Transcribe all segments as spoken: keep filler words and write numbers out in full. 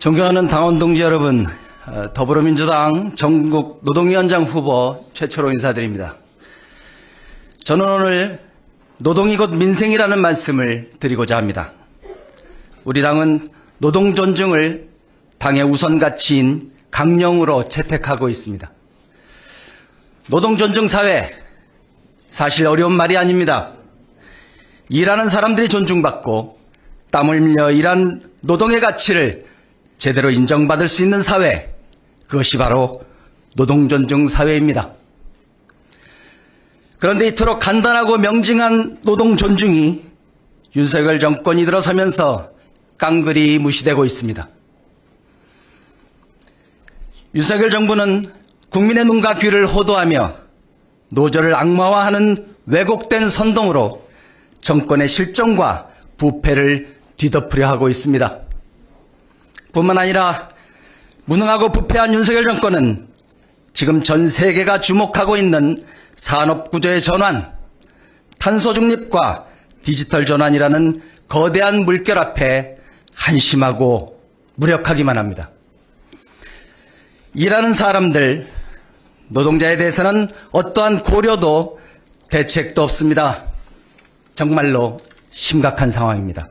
존경하는 당원 동지 여러분, 더불어민주당 전국 노동위원장 후보 최초로 인사드립니다. 저는 오늘 노동이 곧 민생이라는 말씀을 드리고자 합니다. 우리 당은 노동 존중을 당의 우선 가치인 강령으로 채택하고 있습니다. 노동 존중 사회, 사실 어려운 말이 아닙니다. 일하는 사람들이 존중받고 땀을 흘려 일한 노동의 가치를 제대로 인정받을 수 있는 사회, 그것이 바로 노동 존중 사회입니다. 그런데 이토록 간단하고 명징한 노동 존중이 윤석열 정권이 들어서면서 깡그리 무시되고 있습니다. 윤석열 정부는 국민의 눈과 귀를 호도하며 노조를 악마화하는 왜곡된 선동으로 정권의 실정과 부패를 뒤덮으려 하고 있습니다. 뿐만 아니라 무능하고 부패한 윤석열 정권은 지금 전 세계가 주목하고 있는 산업구조의 전환, 탄소 중립과 디지털 전환이라는 거대한 물결 앞에 한심하고 무력하기만 합니다. 일하는 사람들, 노동자에 대해서는 어떠한 고려도 대책도 없습니다. 정말로 심각한 상황입니다.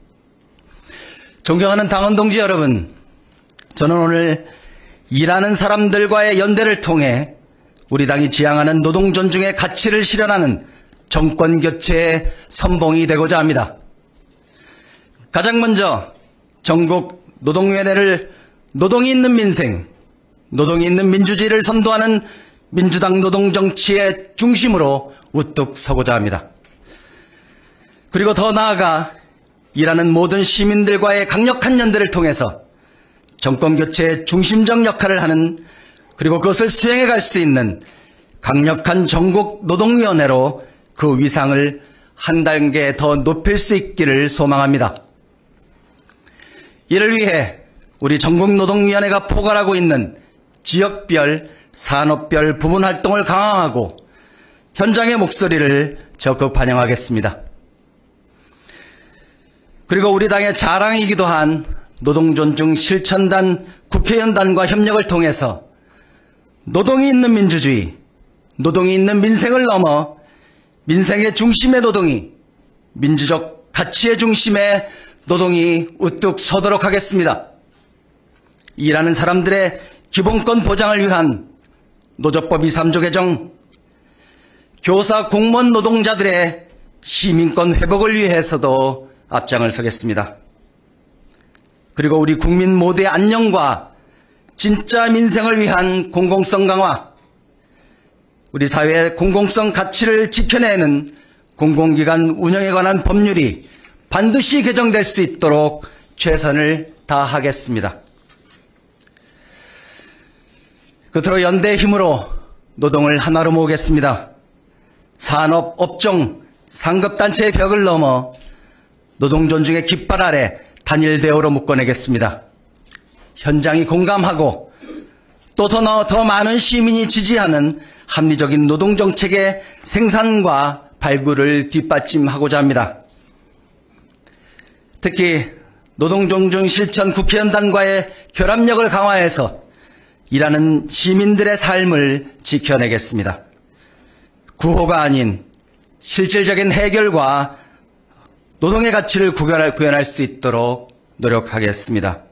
존경하는 당원 동지 여러분, 저는 오늘 일하는 사람들과의 연대를 통해 우리 당이 지향하는 노동 존중의 가치를 실현하는 정권 교체의 선봉이 되고자 합니다. 가장 먼저 전국 노동위원회를 노동이 있는 민생, 노동이 있는 민주주의를 선도하는 민주당 노동정치의 중심으로 우뚝 서고자 합니다. 그리고 더 나아가 일하는 모든 시민들과의 강력한 연대를 통해서 정권 교체의 중심적 역할을 하는, 그리고 그것을 수행해 갈 수 있는 강력한 전국 노동위원회로 그 위상을 한 단계 더 높일 수 있기를 소망합니다. 이를 위해 우리 전국 노동위원회가 포괄하고 있는 지역별, 산업별 부분 활동을 강화하고 현장의 목소리를 적극 반영하겠습니다. 그리고 우리 당의 자랑이기도 한 노동존중 실천단 국회의원단과 협력을 통해서 노동이 있는 민주주의, 노동이 있는 민생을 넘어 민생의 중심의 노동이, 민주적 가치의 중심의 노동이 우뚝 서도록 하겠습니다. 일하는 사람들의 기본권 보장을 위한 노조법 이십삼 조 개정, 교사 공무원 노동자들의 시민권 회복을 위해서도 앞장을 서겠습니다. 그리고 우리 국민 모두의 안녕과 진짜 민생을 위한 공공성 강화, 우리 사회의 공공성 가치를 지켜내는 공공기관 운영에 관한 법률이 반드시 개정될 수 있도록 최선을 다하겠습니다. 끝으로 연대의 힘으로 노동을 하나로 모으겠습니다. 산업, 업종, 상급단체의 벽을 넘어 노동 존중의 깃발 아래 단일 대우로 묶어내겠습니다. 현장이 공감하고 또 더 더 많은 시민이 지지하는 합리적인 노동정책의 생산과 발굴을 뒷받침하고자 합니다. 특히 노동존중 실천 국회의원단과의 결합력을 강화해서 일하는 시민들의 삶을 지켜내겠습니다. 구호가 아닌 실질적인 해결과 노동의 가치를 구현할, 구현할 수 있도록 노력하겠습니다.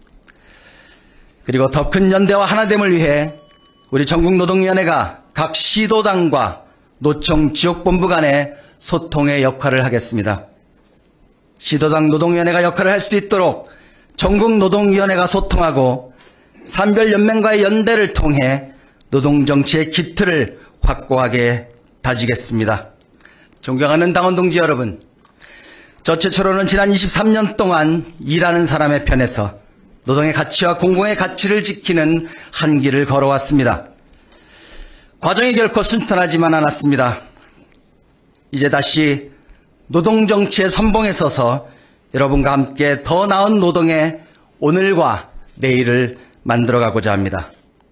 그리고 더 큰 연대와 하나됨을 위해 우리 전국노동위원회가 각 시도당과 노총 지역본부 간의 소통의 역할을 하겠습니다. 시도당 노동위원회가 역할을 할 수 있도록 전국노동위원회가 소통하고 산별연맹과의 연대를 통해 노동정치의 기틀을 확고하게 다지겠습니다. 존경하는 당원 동지 여러분, 저 최초로는 지난 이십삼 년 동안 일하는 사람의 편에서 노동의 가치와 공공의 가치를 지키는 한 길을 걸어왔습니다. 과정이 결코 순탄하지만 않았습니다. 이제 다시 노동정치의 선봉에 서서 여러분과 함께 더 나은 노동의 오늘과 내일을 만들어가고자 합니다.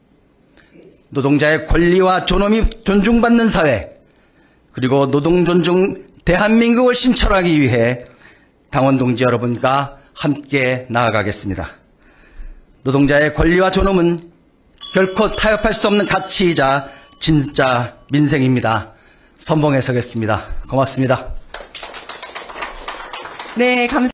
노동자의 권리와 존엄이 존중받는 사회, 그리고 노동 존중 대한민국을 신철하기 위해 당원 동지 여러분과 함께 나아가겠습니다. 노동자의 권리와 존엄은 결코 타협할 수 없는 가치이자 진짜 민생입니다. 선봉에 서겠습니다. 고맙습니다. 네, 감사합니다.